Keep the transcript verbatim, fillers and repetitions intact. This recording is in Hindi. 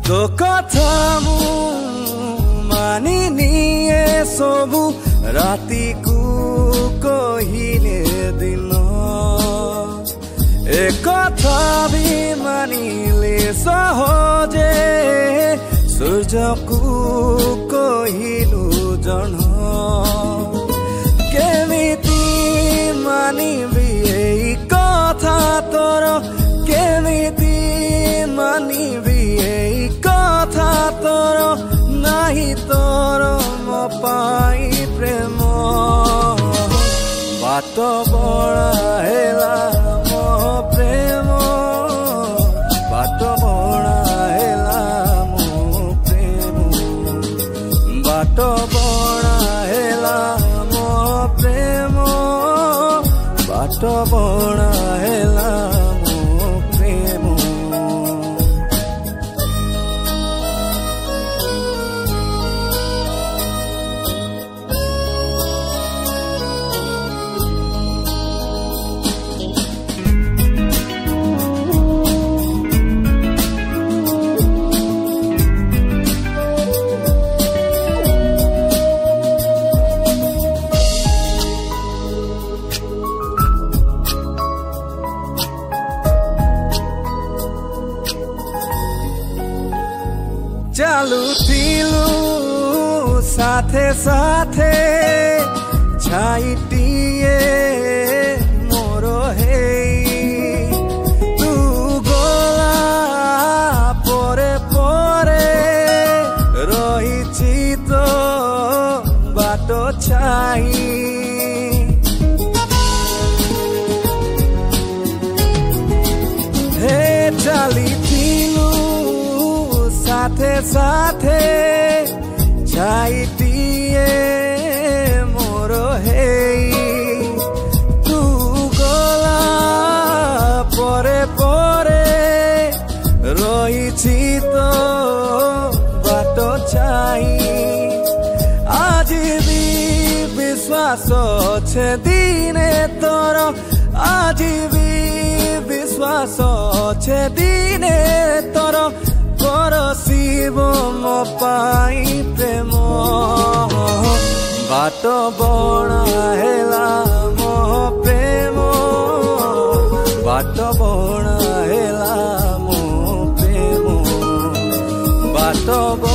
तो कथा मु मानी निए सबु राति को कहिले दिन ए कथा भी मानिले सहजे सूर्य को कहिलु जन केमिति मानिबी एई कथा तोर केमिति मानिबी एई कथा तोर नाही तोर मो पाई प्रेम बाट बणाहेला मो प्रेम बाट बणाहेला मो प्रेम बाट बणाहेला मो प्रेम बाट बणाहेला मो प्रेम। चालू थिलु साथे साथे छाइटिए मोरो हे तू गला परे परे रहिछि तो बाटो छाई हे चाली साथे साथे छाइटिए मोरो हे तू गला परे परे रहिछि तो बाटो छाई आज भी विश्वास छे दिने तोर आज भी विश्वास छे दिने तोर परसिब मो पाई प्रेम बाट बणाहेला मो प्रेम बाट बणाहेला मो प्रेम बाट